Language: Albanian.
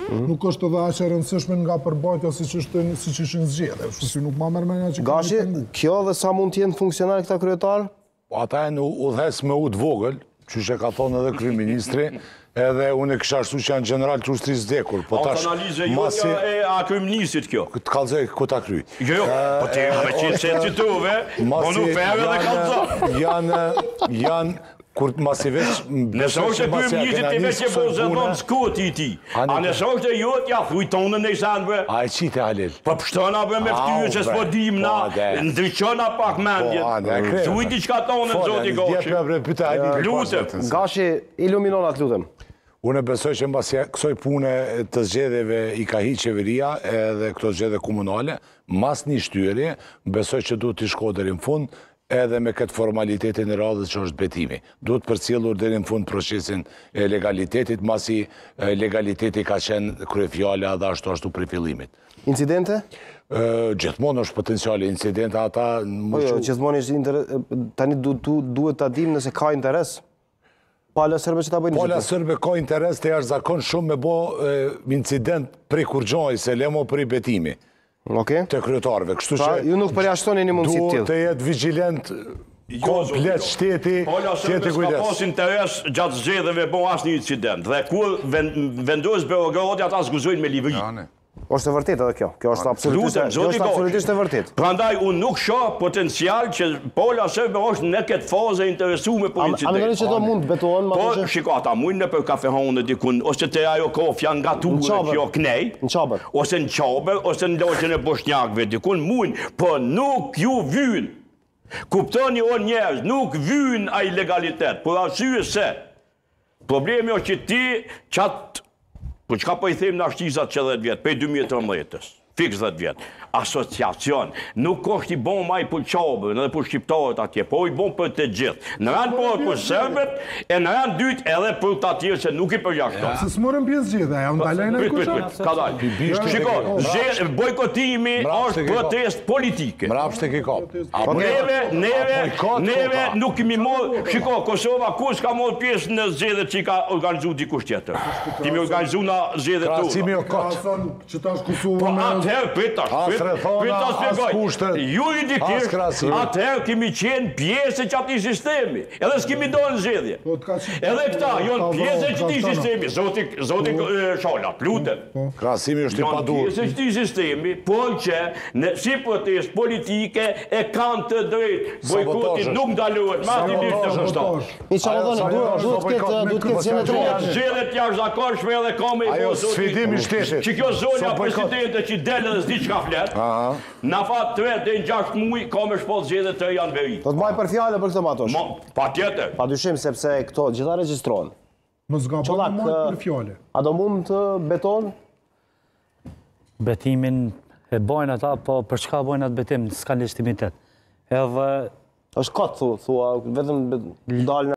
nuk është edhe aq e rëndësishme nga përbajtja siç ishin zgjedhje. Kështu që nuk ma merr mendja që Gashi, kjo dhe sa mund të jenë funksional këta kryetar? Ata e në udhes me ut vogël, që që ka thonë edhe kryeministri, edhe unë e kisha ashtu që janë general trustris vdekur. Analize jotja e a kryeministit kjo. Të kalzoj ku ta kryj. Jo, po ti me qitë se citove, po nuk feve dhe kalzo. Janë kur masi veç... Nëse është e kryeministit të veç e po zëndon s'kot i ti. A nëse është e jotja, thuj tonën e sanëve. A e qite Halil. Po pështona për me ftyje që s'po dim na, ndryqona pak mendjet. Thuj ti qka tonën, zoti Gashi. Lutem. Gashi, iluminonat, lutem. Unë besoj që mbas kësoj pune të zgjedhjeve i ka hi qeveria edhe këto zgjedhje komunale, mas një shtyërje, besoj që duhet t'i shko deri në fund, edhe me këtë formalitetin e radhës që është betimi. Duhet përcjellur deri në fund procesin e legalitetit, masi legaliteti ka qenë kryefjala dhe ashtu prej fillimit. Incidente? Gjithmonë është potenciali incidente, ata... Po jo, gjithmonë është tani duhet ta dim nëse ka interes. Pala Sërbe që ta bëjnë Pala Sërbe ka interes të jashtëzakon shumë me bo incident prej kurgjoj, se lemo prej betimi. Të kryetarve. Kështu që ju nuk përjashtoni një mundësi të tillë. Duhet të jetë vigjilent komplet shteti, Pala Sërbe s'ka pas interes gjatë zgjedhjeve bo asnjë incident. Dhe kur vendos Beogradi ata zguzojnë me livri. Është e vërtetë edhe kjo. Kjo është absolutisht e vërtetë. Prandaj unë nuk shoh potencial që Pala Sërbe është në këtë fazë interesuar për incident. A mendoni që do mund betohen më Po, shiko, ata mund në për kafehone dikun, ose të ajo kofja nga tuve kjo knej, ose në qaber, ose në loqen e boshnjakve dikun, mund, po nuk ju vynë. Kuptoni o njerëz, nuk vynë a i legalitet, por arsye se problemi o që ti qatë, po qka po i them në ashtizat që 10 vjetë, pej 2013-ës, fix 10 vjetë, asociacion, nuk është i bon maj për qabën edhe për shqiptarët atje, po i bon për të gjithë. Në rand për sërbet, e në rand dytë edhe për të atjerë që nuk i përjashton. Se s'morën pjesë gjithë, ja ndalajnë e kushat. Ka dalë. Shiko, bojkotimi është protest politike. Mrapsht e ki kap. Neve nuk kemi morë, shiko, Kosova ku s'ka morë pjesë në zgjedhjet që i ka organizu dikush tjetër. Kemi organizu në zgjedhjet tu. Juridikisht, atëherë kemi qenë pjesë që ati sistemi. Edhe s'kemi do në zgjedhje. Edhe këta, jonë pjesë që ti sistemi. Zoti Sholat, lutem. Krasimi është i padur. Jonë pjesë që ti sistemi, por që si protest politike e kanë të drejtë. Bojkotit nuk ndalohet, ma ti lishtë të shështat. Duhet këtë zhjene të rejtë. Zgjedhjet jashtëzakonshme edhe kame i ajo sfidim i shtetit. Që kjo zonja presidente që delë dhe s'di që ka fletë, në fatë 3 dhe në 6 muj, ka me shpot zgjedhjet të janë veri. Do të maj për fjallë për këtë Matosh? Pa tjetër. Pa dyshim sepse këto gjitha regjistrohen. Më zga pa të maj për fjallë. A do mund të beton? Betimin e bojnë ata, po për çka bojnë atë betim, s'ka legitimitet. Edhe... është kotë, thua, vetëm dalë